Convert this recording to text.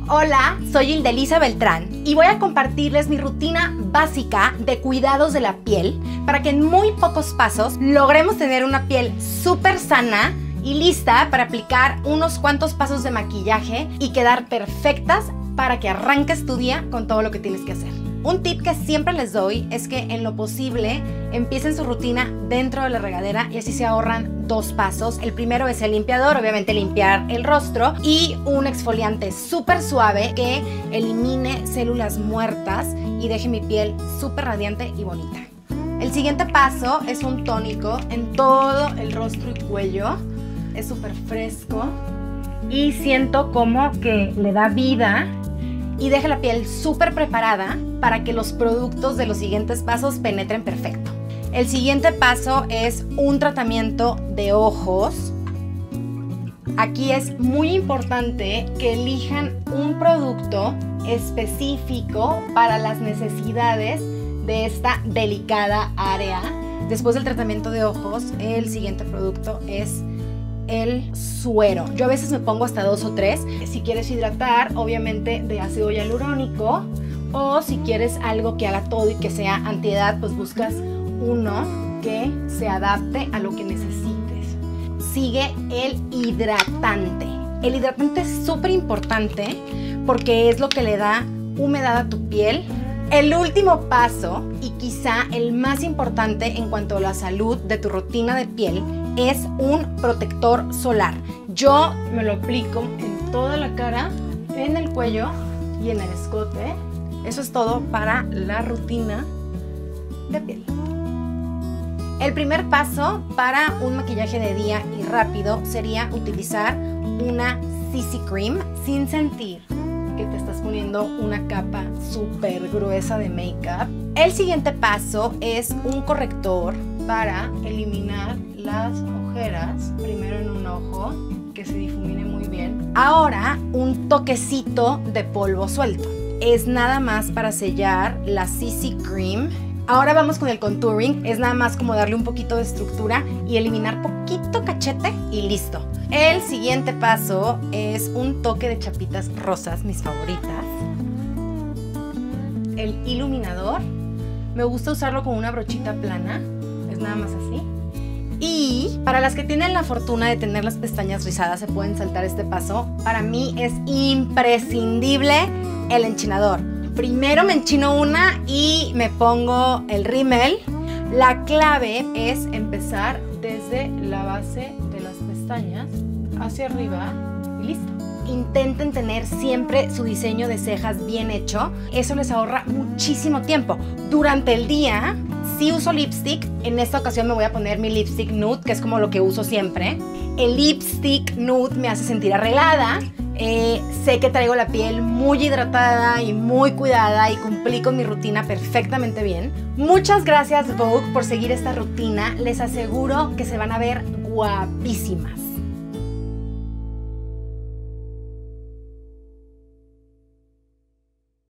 Hola, soy Hildelisa Beltrán y voy a compartirles mi rutina básica de cuidados de la piel para que en muy pocos pasos logremos tener una piel súper sana y lista para aplicar unos cuantos pasos de maquillaje y quedar perfectas para que arranques tu día con todo lo que tienes que hacer. Un tip que siempre les doy es que en lo posible empiecen su rutina dentro de la regadera y así se ahorran dos pasos. El primero es el limpiador, obviamente limpiar el rostro, y un exfoliante súper suave que elimine células muertas y deje mi piel súper radiante y bonita. El siguiente paso es un tónico en todo el rostro y cuello. Es súper fresco y siento como que le da vida y deja la piel súper preparada para que los productos de los siguientes pasos penetren perfecto. El siguiente paso es un tratamiento de ojos. Aquí es muy importante que elijan un producto específico para las necesidades de esta delicada área. Después del tratamiento de ojos, el siguiente producto es el suero. Yo a veces me pongo hasta 2 o 3. Si quieres hidratar, obviamente de ácido hialurónico, o si quieres algo que haga todo y que sea antiedad, pues buscas uno que se adapte a lo que necesites. Sigue el hidratante. El hidratante es súper importante porque es lo que le da humedad a tu piel. El último paso, y quizá el más importante en cuanto a la salud de tu rutina de piel, es un protector solar. Yo me lo aplico en toda la cara, en el cuello y en el escote. Eso es todo para la rutina de piel. El primer paso para un maquillaje de día y rápido sería utilizar una CC Cream sin sentir que te estás poniendo una capa súper gruesa de make-up. El siguiente paso es un corrector para eliminar las ojeras, primero en un ojo, que se difumine muy bien. Ahora un toquecito de polvo suelto. Es nada más para sellar la CC Cream. Ahora vamos con el contouring. Es nada más como darle un poquito de estructura y eliminar poquito cachete y listo. El siguiente paso es un toque de chapitas rosas, mis favoritas. El iluminador. Me gusta usarlo con una brochita plana. Es nada más así. Y para las que tienen la fortuna de tener las pestañas rizadas, se pueden saltar este paso. Para mí es imprescindible el enchinador. Primero me enchino una y me pongo el rímel. La clave es empezar desde la base de las pestañas hacia arriba y listo. Intenten tener siempre su diseño de cejas bien hecho. Eso les ahorra muchísimo tiempo. Durante el día, sí uso lipstick. En esta ocasión me voy a poner mi lipstick nude, que es como lo que uso siempre. El lipstick nude me hace sentir arreglada. Sé que traigo la piel muy hidratada y muy cuidada y cumplí con mi rutina perfectamente bien. Muchas gracias, Vogue, por seguir esta rutina. Les aseguro que se van a ver guapísimas.